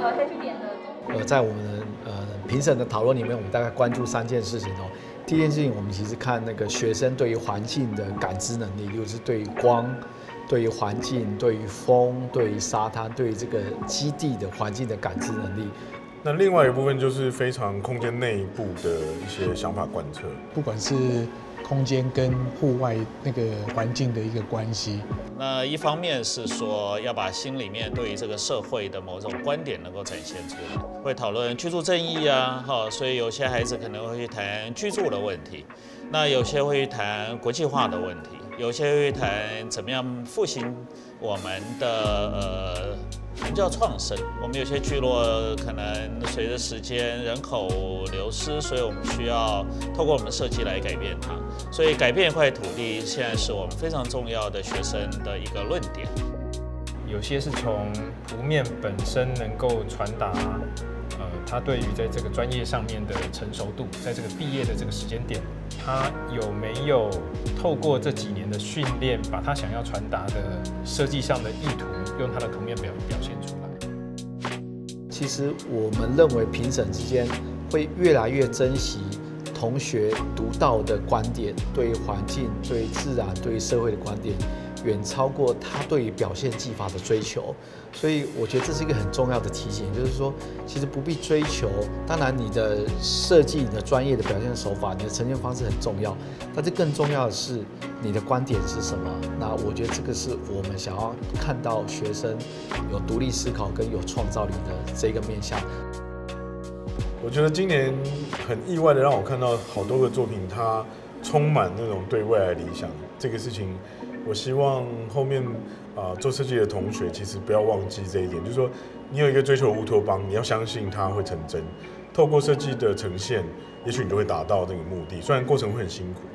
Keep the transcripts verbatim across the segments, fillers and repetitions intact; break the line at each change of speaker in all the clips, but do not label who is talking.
呃黑据点的。
呃，在我们呃评审的讨论里面，我们大概关注三件事情哦。第一件事情，我们其实看那个学生对于环境的感知能力，就是对于光、对于环境、对于风、对于沙滩、对于这个基地的环境的感知能力。
那另外一部分就是非常空间内部的一些想法贯彻，
不管是空间跟户外那个环境的一个关系。
那一方面是说要把心里面对于这个社会的某种观点能够展现出来，会讨论居住正义啊，哈，所以有些孩子可能会去谈居住的问题，那有些会谈国际化的问题，有些会谈怎么样复兴我们的呃。我们叫创生。我们有些聚落可能随着时间人口流失，所以我们需要透过我们的设计来改变它。所以改变一块土地，现在是我们非常重要的学生的一个论点。
有些是从图面本身能够传达，呃，他对于在这个专业上面的成熟度，在这个毕业的这个时间点，他有没有透过这几年的训练，把他想要传达的设计上的意图，用他的图面表表现出来。
其实我们认为评审之间会越来越珍惜同学独到的观点，对于环境、对于自然、对于社会的观点，远超过他对于表现技法的追求。所以我觉得这是一个很重要的提醒，就是说，其实不必追求。当然，你的设计、你的专业的表现手法、你的呈现方式很重要，但是更重要的是你的观点是什么。那我觉得这个是我们想要看到学生有独立思考跟有创造力的这个面向。
我觉得今年很意外的让我看到好多个作品，它充满那种对未来理想。这个事情，我希望后面啊、呃、做设计的同学其实不要忘记这一点，就是说你有一个追求乌托邦，你要相信它会成真。透过设计的呈现，也许你就会达到那个目的，虽然过程会很辛苦。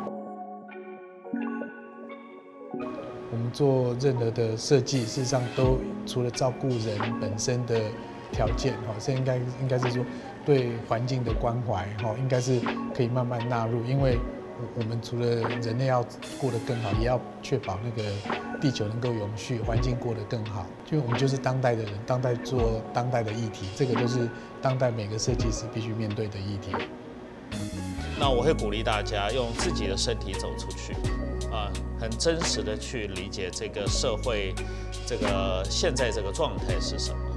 我们做任何的设计，事实上都除了照顾人本身的条件，哈，这应该应该是说对环境的关怀，哈，应该是可以慢慢纳入，因为我们除了人类要过得更好，也要确保那个地球能够永续，环境过得更好。就我们就是当代的人，当代做当代的议题，这个就是当代每个设计师必须面对的议题。
那我会鼓励大家用自己的身体走出去，啊，很真实的去理解这个社会，这个现在这个状态是什么。